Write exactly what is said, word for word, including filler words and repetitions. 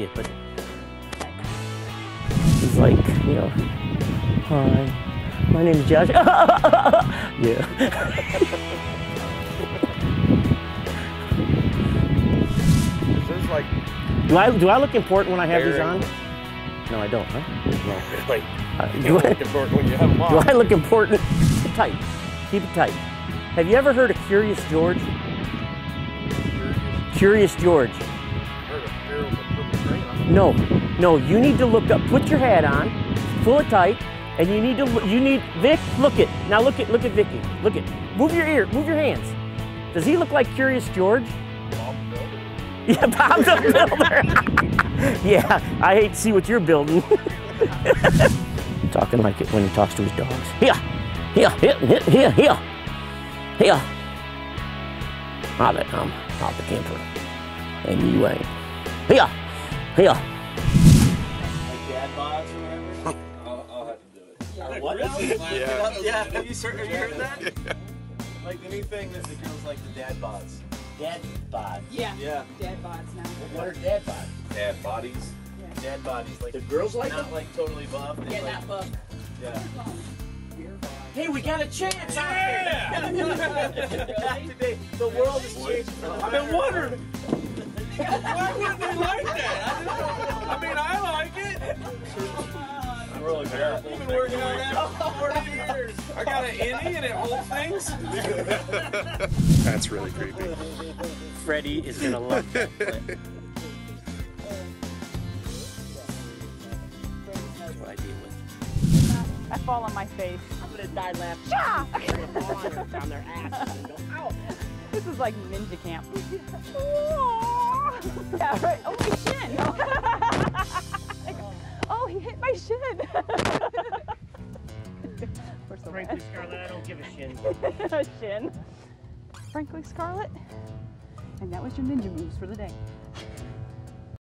it, but he's like, you know, hi, my name is Josh. Yeah. This is like. Do I do I look important when I have these Bearing. on? No, I don't, huh? No, really. Uh, You do, don't I, look important when you have them on. do I look important? Keep it tight. Keep it tight. Have you ever heard of Curious George? Curious George. Heard of Pharaoh with purple train on. No, no. You need to look up. Put your hat on, pull it tight, and you need to. You need Vic. Look it now. Look at. Look at Vicky. Look it. Move your ear. Move your hands. Does he look like Curious George? Bob Builder. Yeah, Bob the Builder. Yeah, I hate to see what you're building. Talking like it when he talks to his dogs. Here, here, here, here, here, here, here. Now that I'm out the camper, and you ain't. Here, here. Like dad bods or whatever? I'll, I'll have to do it. Yeah. What? Yeah. Yeah. Have you, heard, have you heard that? Like the new thing that the girls like the dad bods. Dad bod. Yeah. Yeah. Dad bods now. What are dad bods? Dad bodies. Yeah. Dad bodies. Like The girls like not them? like totally buff. They Yeah, like, not buff. Yeah. Hey, we got a chance out Yeah. Today, the world is changing for the I've been better. wondering. Why wouldn't they like that? I, just, I mean, I like it. I'm really bad. I've been working on that for forty years. I got an innie and it holds things. That's really creepy. Freddie is gonna love that clip. That's what I deal with. I fall on my face. I'm gonna die laughing. Yeah. Fall on, on their ass and go, ow. This is like ninja camp. Yeah, right. Oh, my shin. Oh, he hit my shin. We're so Frankly, Scarlett, I don't give a shit. bad. Shin. Frankly, Scarlett. And that was your ninja moves for the day.